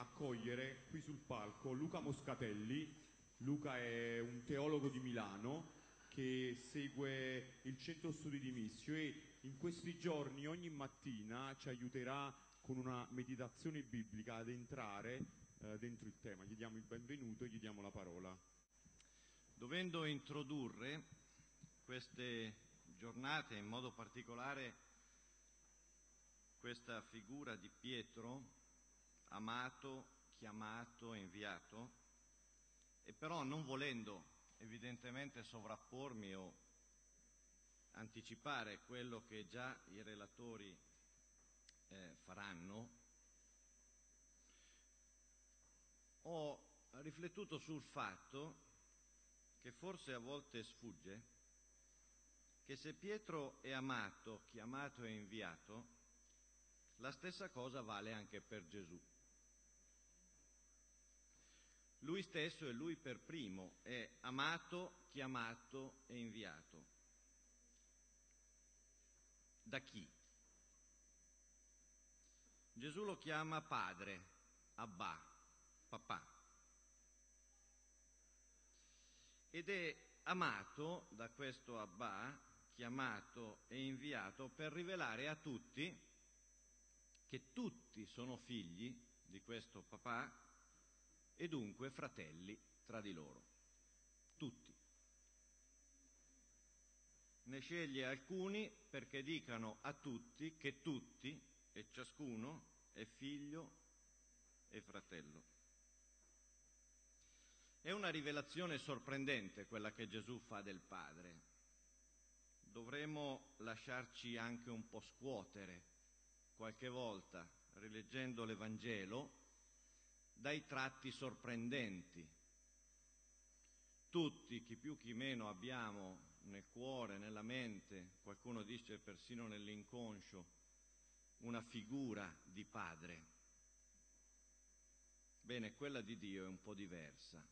accogliere qui sul palco Luca Moscatelli. Luca è un teologo di Milano che segue il centro studi di Missio e in questi giorni ogni mattina ci aiuterà con una meditazione biblica ad entrare dentro il tema. Gli diamo il benvenuto e gli diamo la parola. Dovendo introdurre queste giornate, in modo particolare questa figura di Pietro, amato, chiamato, inviato, e però non volendo evidentemente sovrappormi o anticipare quello che già i relatori faranno, ho riflettuto sul fatto che forse a volte sfugge che se Pietro è amato, chiamato e inviato, la stessa cosa vale anche per Gesù. Lui stesso e lui per primo è amato, chiamato e inviato. Da chi? Gesù lo chiama padre, Abba, papà. Ed è amato da questo Abba, chiamato e inviato per rivelare a tutti che tutti sono figli di questo papà e dunque fratelli tra di loro. Tutti. Ne sceglie alcuni perché dicano a tutti che tutti e ciascuno è figlio e fratello. È una rivelazione sorprendente quella che Gesù fa del Padre. Dovremmo lasciarci anche un po' scuotere qualche volta, rileggendo l'Evangelo, dai tratti sorprendenti. Tutti, chi più chi meno, abbiamo nel cuore, nella mente, qualcuno dice persino nell'inconscio, una figura di padre. Bene, quella di Dio è un po' diversa.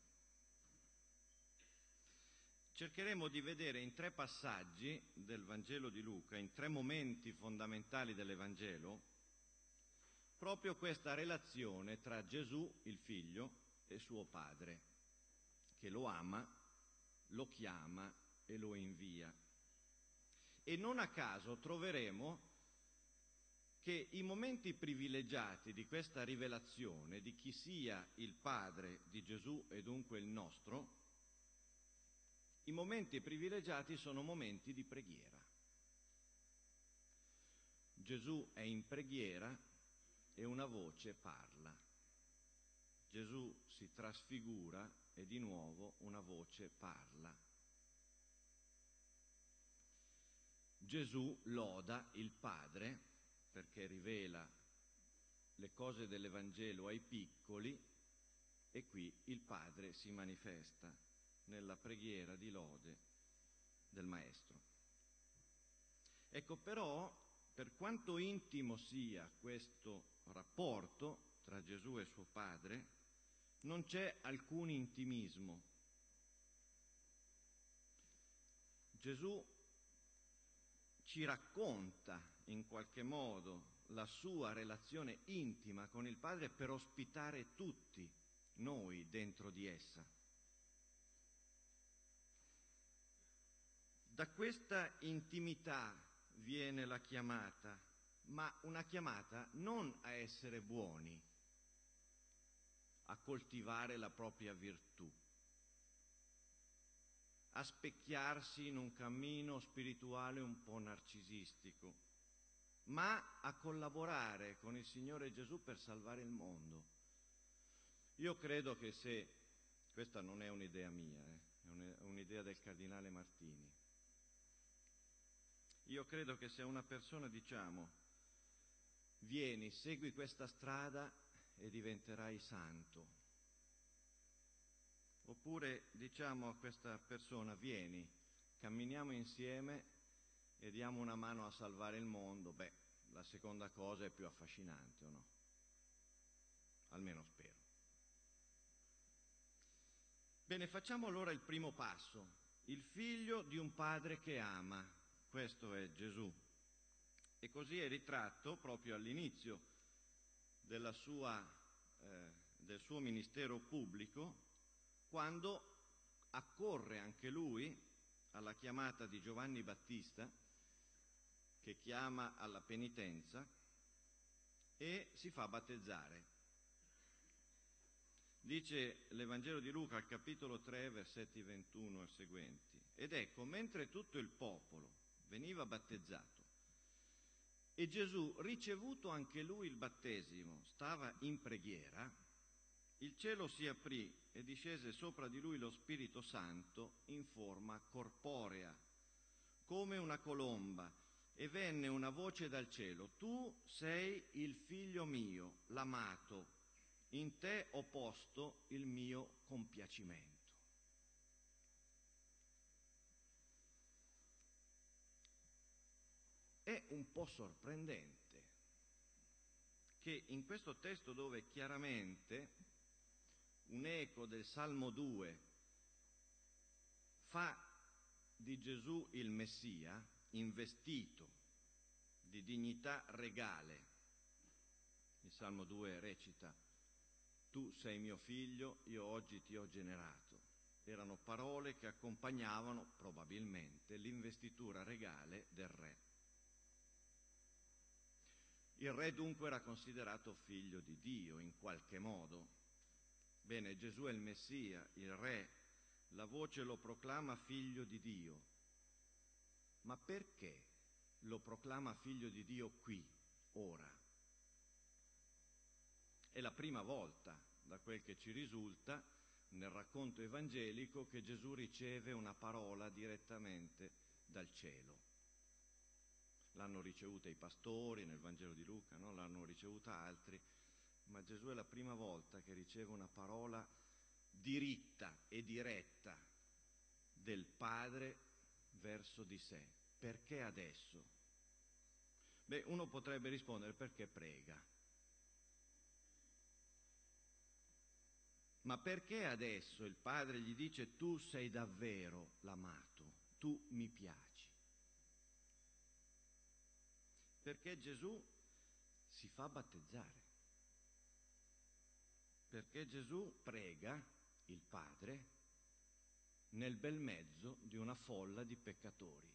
Cercheremo di vedere in 3 passaggi del Vangelo di Luca, in 3 momenti fondamentali dell'Evangelo, proprio questa relazione tra Gesù, il Figlio, e suo Padre, che lo ama, lo chiama e lo invia. E non a caso troveremo che i momenti privilegiati di questa rivelazione di chi sia il Padre di Gesù e dunque il nostro, i momenti privilegiati sono momenti di preghiera. Gesù è in preghiera e una voce parla. Gesù si trasfigura e di nuovo una voce parla. Gesù loda il Padre perché rivela le cose dell'Evangelo ai piccoli e qui il Padre si manifesta nella preghiera di lode del Maestro. Ecco, però, per quanto intimo sia questo rapporto tra Gesù e suo Padre, non c'è alcun intimismo. Gesù ci racconta in qualche modo la sua relazione intima con il Padre per ospitare tutti noi dentro di essa. Da questa intimità viene la chiamata, ma una chiamata non a essere buoni, a coltivare la propria virtù, a specchiarsi in un cammino spirituale un po' narcisistico, ma a collaborare con il Signore Gesù per salvare il mondo. Io credo che se, questa non è un'idea mia, è un'idea del Cardinale Martini, io credo che se a una persona diciamo vieni, segui questa strada e diventerai santo, oppure diciamo a questa persona vieni, camminiamo insieme e diamo una mano a salvare il mondo, la seconda cosa è più affascinante, o no? Almeno spero. Bene, facciamo allora il primo passo, il figlio di un padre che ama. Questo è Gesù. E così è ritratto proprio all'inizio della sua del suo ministero pubblico quando accorre anche lui alla chiamata di Giovanni Battista, che chiama alla penitenza, e si fa battezzare. Dice l'Evangelo di Luca al capitolo 3, versetti 21 e seguenti: ed ecco, mentre tutto il popolo veniva battezzato e Gesù, ricevuto anche lui il battesimo, stava in preghiera, il cielo si aprì e discese sopra di lui lo Spirito Santo in forma corporea, come una colomba, e venne una voce dal cielo: tu sei il figlio mio, l'amato, in te ho posto il mio compiacimento. È un po' sorprendente che in questo testo, dove chiaramente un eco del Salmo 2 fa di Gesù il Messia, investito di dignità regale, il Salmo 2 recita: tu sei mio figlio, io oggi ti ho generato. Erano parole che accompagnavano probabilmente l'investitura regale del re. Il re dunque era considerato figlio di Dio in qualche modo. Bene, Gesù è il Messia, il re, la voce lo proclama figlio di Dio. Ma perché lo proclama figlio di Dio qui, ora? È la prima volta, da quel che ci risulta, nel racconto evangelico, che Gesù riceve una parola direttamente dal cielo. L'hanno ricevuta i pastori nel Vangelo di Luca, no? L'hanno ricevuta altri, ma Gesù è la prima volta che riceve una parola diritta e diretta del Padre verso di sé. Perché adesso? Beh, uno potrebbe rispondere: perché prega. Ma perché adesso il Padre gli dice: tu sei davvero l'amato, tu mi piaci? Perché Gesù si fa battezzare, perché Gesù prega il Padre nel bel mezzo di una folla di peccatori,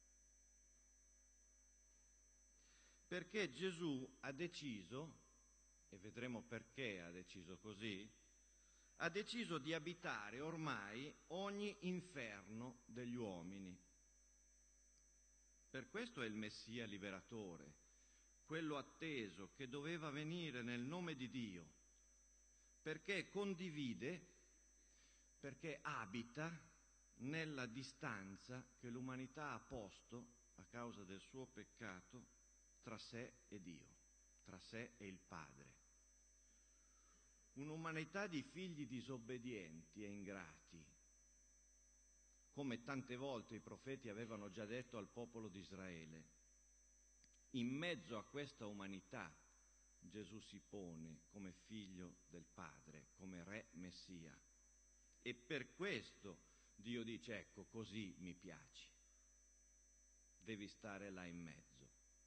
perché Gesù ha deciso, e vedremo perché ha deciso così, ha deciso di abitare ormai ogni inferno degli uomini. Per questo è il Messia liberatore, quello atteso che doveva venire nel nome di Dio, perché condivide, perché abita nella distanza che l'umanità ha posto a causa del suo peccato tra sé e Dio, tra sé e il Padre. Un'umanità di figli disobbedienti e ingrati, come tante volte i profeti avevano già detto al popolo di Israele. In mezzo a questa umanità Gesù si pone come figlio del Padre, come re Messia. E per questo Dio dice: ecco, così mi piaci, devi stare là in mezzo,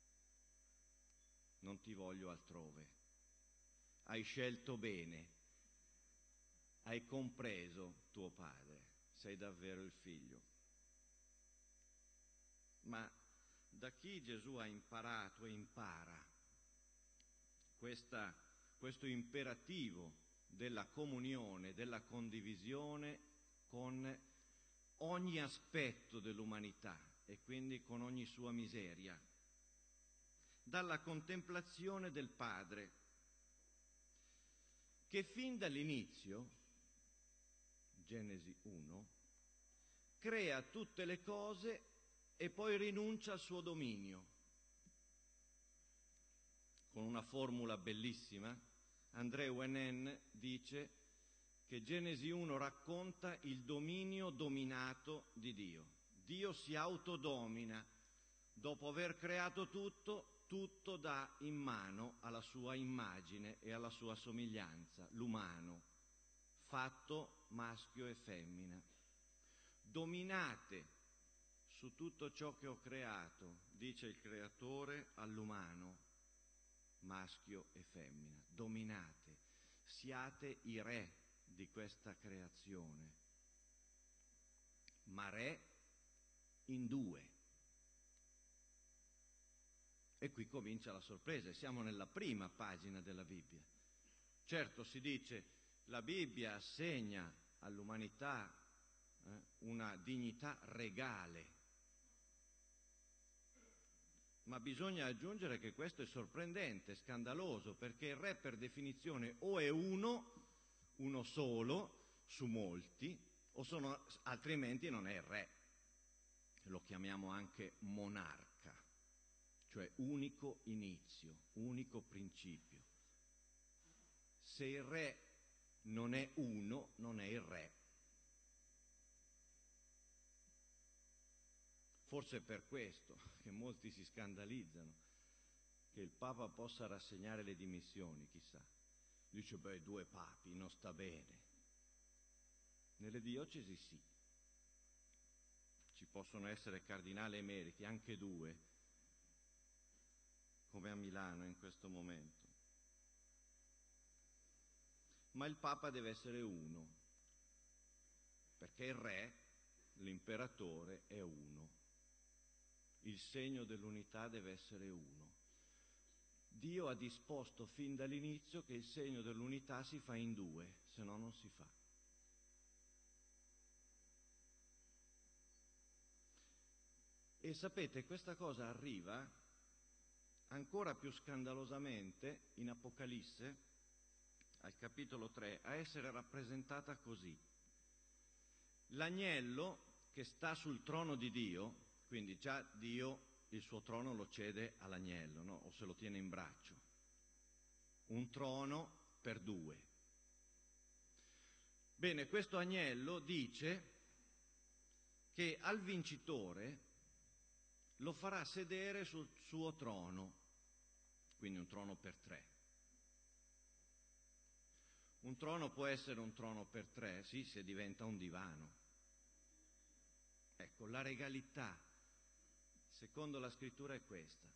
non ti voglio altrove. Hai scelto bene, hai compreso tuo Padre, sei davvero il figlio. Ma da chi Gesù ha imparato e impara questo imperativo della comunione, della condivisione con ogni aspetto dell'umanità e quindi con ogni sua miseria? Dalla contemplazione del Padre, che fin dall'inizio, Genesi 1, crea tutte le cose e poi rinuncia al suo dominio. Con una formula bellissima, André Wenen dice che Genesi 1 racconta il dominio dominato di Dio. Dio si autodomina, dopo aver creato tutto dà in mano alla sua immagine e alla sua somiglianza, l'umano, fatto maschio e femmina. Dominate su tutto ciò che ho creato, dice il creatore all'umano, maschio e femmina, dominate. siate i re di questa creazione, ma re in due. E qui comincia la sorpresa, siamo nella prima pagina della Bibbia. Certo, si dice, la Bibbia assegna all'umanità una dignità regale, ma bisogna aggiungere che questo è sorprendente, scandaloso, perché il re per definizione o è uno solo su molti, altrimenti non è il re. Lo chiamiamo anche monarca, cioè unico inizio, unico principio. Se il re non è uno, non è il re. Forse è per questo che molti si scandalizzano che il Papa possa rassegnare le dimissioni, chissà. Dice, beh, 2 papi, non sta bene. Nelle diocesi sì. Ci possono essere cardinali emeriti, anche 2, come a Milano in questo momento. Ma il Papa deve essere uno, perché il re, l'imperatore, è uno. Il segno dell'unità deve essere uno. Dio ha disposto fin dall'inizio che il segno dell'unità si fa in 2, se no non si fa. E sapete, questa cosa arriva ancora più scandalosamente in Apocalisse, al capitolo 3, a essere rappresentata così. L'agnello che sta sul trono di Dio, quindi già Dio il suo trono lo cede all'agnello, no? O se lo tiene in braccio. Un trono per 2. Bene, questo agnello dice che al vincitore lo farà sedere sul suo trono, quindi un trono per 3. Un trono può essere un trono per 3, sì, se diventa un divano. Ecco, la regalità, secondo la scrittura, è questa.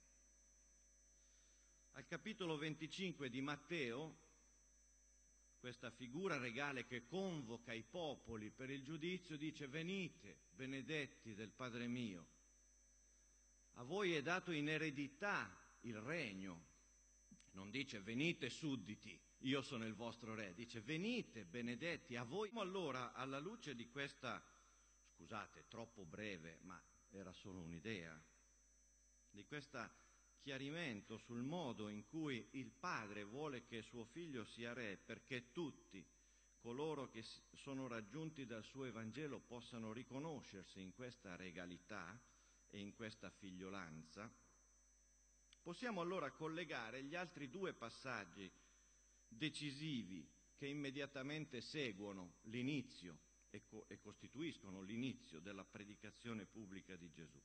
Al capitolo 25 di Matteo, questa figura regale che convoca i popoli per il giudizio dice: venite, benedetti del Padre mio, a voi è dato in eredità il regno. Non dice venite sudditi, io sono il vostro re, dice venite, benedetti, a voi. Allora, alla luce di questa, scusate, troppo breve, ma era solo un'idea, di questo chiarimento sul modo in cui il Padre vuole che suo Figlio sia re, perché tutti coloro che sono raggiunti dal suo Evangelo possano riconoscersi in questa regalità e in questa figliolanza, possiamo allora collegare gli altri 2 passaggi decisivi che immediatamente seguono l'inizio e costituiscono l'inizio della predicazione pubblica di Gesù.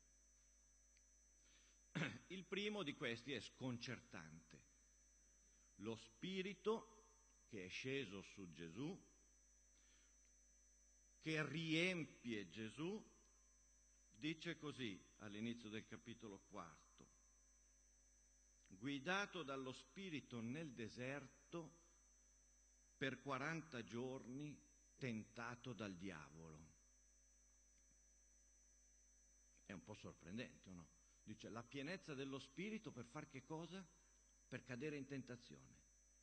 Il primo di questi è sconcertante. Lo Spirito che è sceso su Gesù, che riempie Gesù, dice così all'inizio del capitolo 4: guidato dallo Spirito nel deserto per 40 giorni, tentato dal diavolo. È un po' sorprendente, o no? Dice la pienezza dello Spirito per far che cosa? Per cadere in tentazione.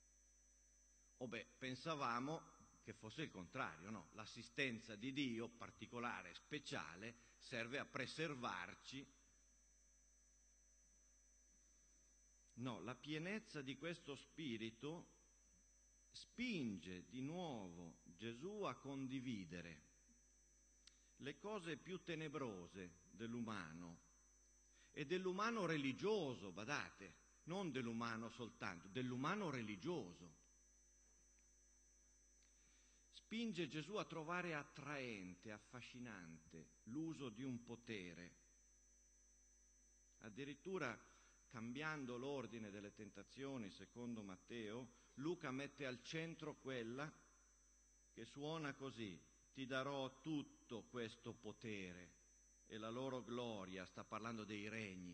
Pensavamo che fosse il contrario, no? L'assistenza di Dio, particolare, speciale, serve a preservarci. No, la pienezza di questo Spirito spinge di nuovo Gesù a condividere le cose più tenebrose dell'umano e dell'umano religioso, badate, non dell'umano soltanto, dell'umano religioso. Spinge Gesù a trovare attraente, affascinante l'uso di un potere. Addirittura, cambiando l'ordine delle tentazioni, secondo Matteo, Luca mette al centro quella che suona così: ti darò tutto questo potere e la loro gloria. Sta parlando dei regni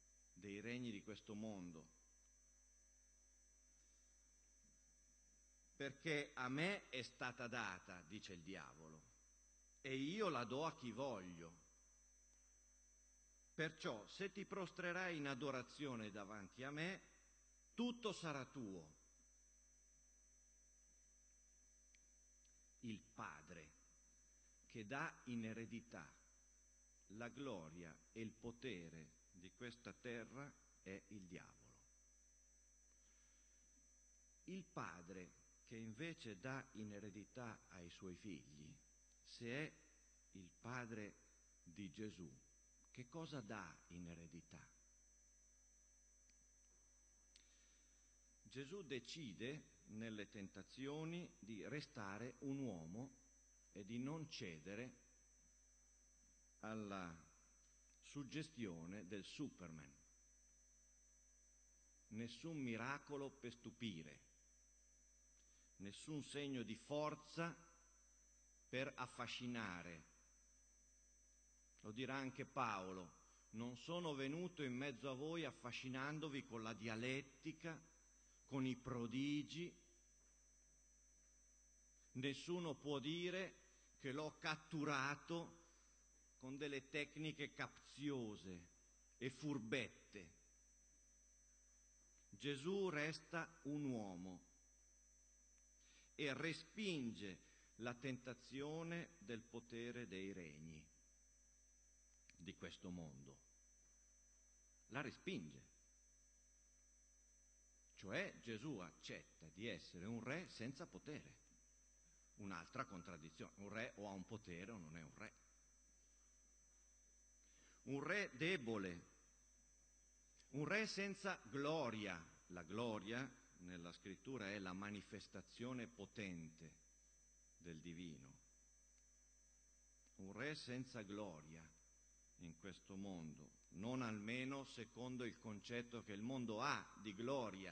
di questo mondo. perché a me è stata data, dice il diavolo, e io la do a chi voglio. Perciò, se ti prostrerai in adorazione davanti a me, tutto sarà tuo. Il Padre che dà in eredità la gloria e il potere di questa terra è il diavolo. Il Padre che invece dà in eredità ai suoi figli, se è il Padre di Gesù, che cosa dà in eredità? Gesù decide nelle tentazioni di restare un uomo e di non cedere alla suggestione del Superman. Nessun miracolo per stupire, nessun segno di forza per affascinare. Lo dirà anche Paolo: non sono venuto in mezzo a voi affascinandovi con la dialettica, con i prodigi. Nessuno può dire che l'ho catturato con delle tecniche capziose e furbette. Gesù resta un uomo e respinge la tentazione del potere dei regni di questo mondo. La respinge. Cioè Gesù accetta di essere un re senza potere. Un'altra contraddizione. Un re o ha un potere o non è un re. Un re debole. Un re senza gloria. La gloria nella scrittura è la manifestazione potente del divino. Un re senza gloria in questo mondo, non almeno secondo il concetto che il mondo ha di gloria.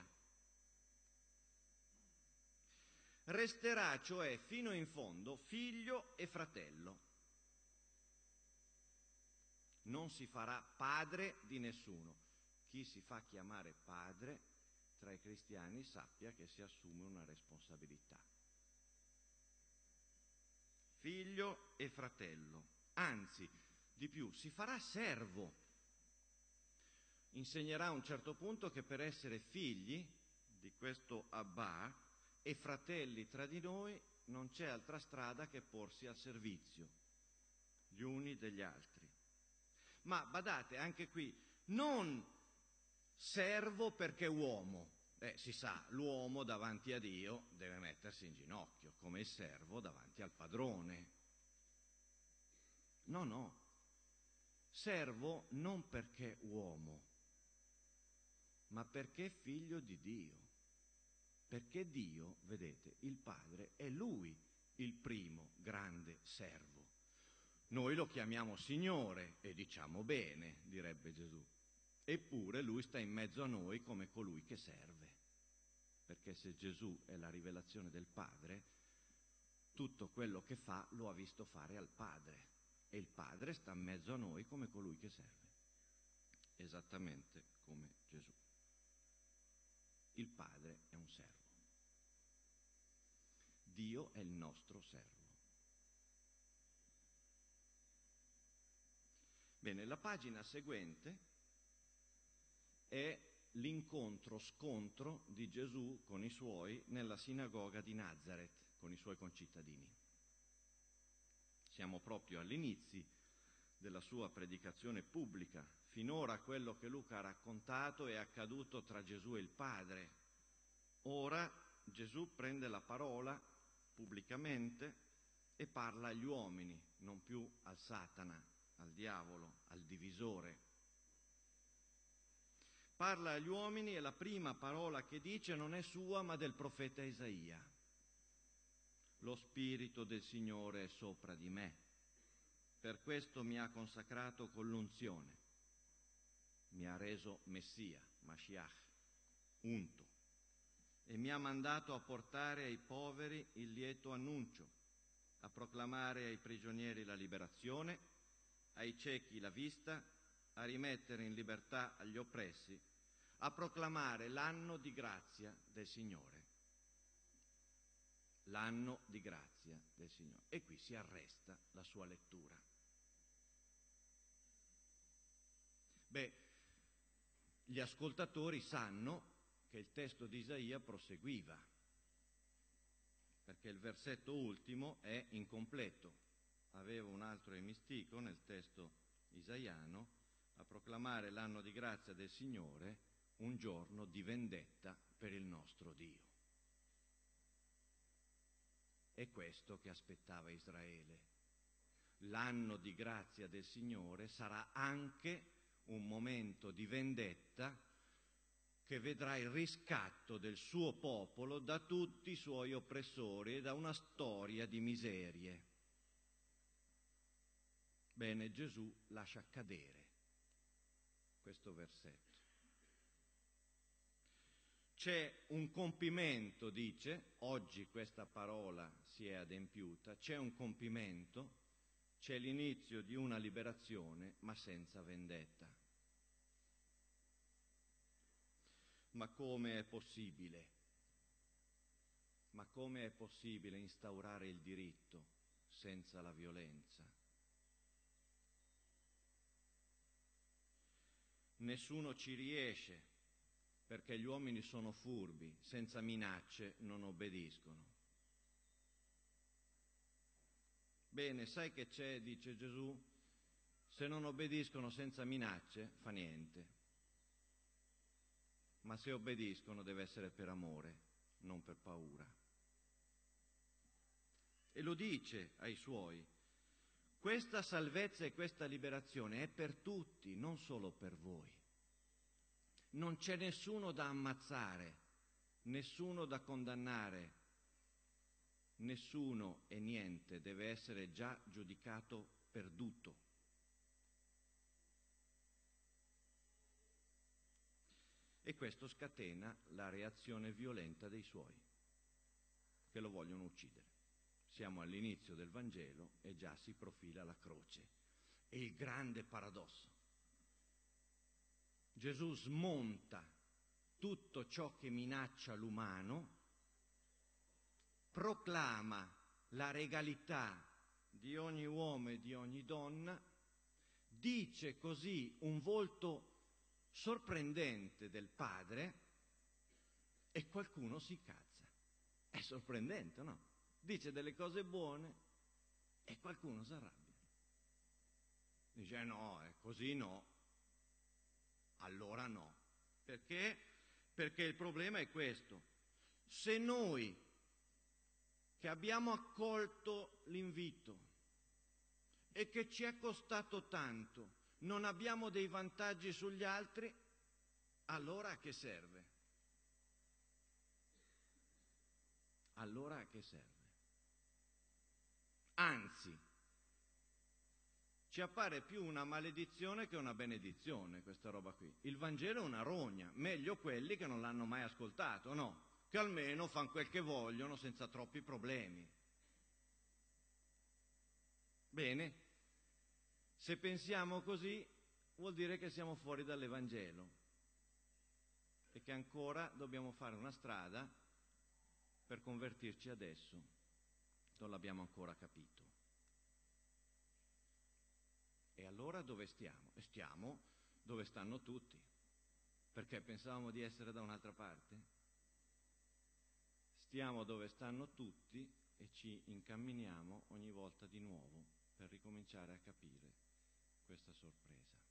Resterà cioè fino in fondo figlio e fratello. Non si farà padre di nessuno. Chi si fa chiamare padre tra i cristiani sappia che si assume una responsabilità. Figlio e fratello, anzi, di più, si farà servo. Insegnerà a un certo punto che per essere figli di questo Abba e fratelli tra di noi non c'è altra strada che porsi al servizio gli uni degli altri. Ma badate, anche qui, non servo perché uomo. Si sa, l'uomo davanti a Dio deve mettersi in ginocchio, come il servo davanti al padrone. No. Servo non perché uomo, ma perché figlio di Dio. Perché Dio, vedete, il Padre, è Lui il primo grande servo. Noi lo chiamiamo Signore e diciamo bene, direbbe Gesù. Eppure Lui sta in mezzo a noi come colui che serve. Perché se Gesù è la rivelazione del Padre, tutto quello che fa lo ha visto fare al Padre. E il Padre sta in mezzo a noi come colui che serve. Esattamente come Gesù. Il Padre è un servo. Dio è il nostro servo. Bene, la pagina seguente è l'incontro-scontro di Gesù con i suoi nella sinagoga di Nazaret, con i suoi concittadini. Siamo proprio all'inizio della sua predicazione pubblica. Finora quello che Luca ha raccontato è accaduto tra Gesù e il Padre. Ora Gesù prende la parola pubblicamente e parla agli uomini, non più al Satana, al diavolo, al divisore. Parla agli uomini e la prima parola che dice non è sua ma del profeta Isaia. Lo Spirito del Signore è sopra di me, per questo mi ha consacrato con l'unzione, mi ha reso Messia, Mashiach, unto, e mi ha mandato a portare ai poveri il lieto annuncio, a proclamare ai prigionieri la liberazione, ai ciechi la vista, a rimettere in libertà agli oppressi, a proclamare l'anno di grazia del Signore. l'anno di grazia del Signore. E qui si arresta la sua lettura. Gli ascoltatori sanno che il testo di Isaia proseguiva, perché il versetto ultimo è incompleto. Aveva un altro emistico nel testo isaiano, a proclamare l'anno di grazia del Signore, un giorno di vendetta per il nostro Dio. È questo che aspettava Israele. L'anno di grazia del Signore sarà anche un momento di vendetta che vedrà il riscatto del suo popolo da tutti i suoi oppressori e da una storia di miserie. Bene, Gesù lascia cadere questo versetto. C'è un compimento, dice, oggi questa parola si è adempiuta, c'è un compimento, c'è l'inizio di una liberazione, ma senza vendetta. Ma come è possibile? Ma come è possibile instaurare il diritto senza la violenza? Nessuno ci riesce, perché gli uomini sono furbi, senza minacce non obbediscono. Bene, sai che c'è, dice Gesù? Se non obbediscono senza minacce, fa niente. Ma se obbediscono deve essere per amore, non per paura. E lo dice ai suoi. Questa salvezza e questa liberazione è per tutti, non solo per voi. Non c'è nessuno da ammazzare, nessuno da condannare, nessuno e niente deve essere già giudicato perduto. E questo scatena la reazione violenta dei suoi, che lo vogliono uccidere. Siamo all'inizio del Vangelo e già si profila la croce. E il grande paradosso. Gesù smonta tutto ciò che minaccia l'umano, proclama la regalità di ogni uomo e di ogni donna, dice così un volto sorprendente del Padre e qualcuno si incazza. È sorprendente, no? Dice delle cose buone e qualcuno si arrabbia. Dice no, così no. Allora no. Perché? Perché il problema è questo. Se noi che abbiamo accolto l'invito e che ci è costato tanto non abbiamo dei vantaggi sugli altri, allora a che serve? Allora a che serve? Anzi, ci appare più una maledizione che una benedizione questa roba qui. Il Vangelo è una rogna, meglio quelli che non l'hanno mai ascoltato, no? Che almeno fanno quel che vogliono senza troppi problemi. Bene, se pensiamo così vuol dire che siamo fuori dall'Evangelo e che ancora dobbiamo fare una strada per convertirci adesso. Non l'abbiamo ancora capito. E allora dove stiamo? E stiamo dove stanno tutti, perché pensavamo di essere da un'altra parte. Stiamo dove stanno tutti e ci incamminiamo ogni volta di nuovo per ricominciare a capire questa sorpresa.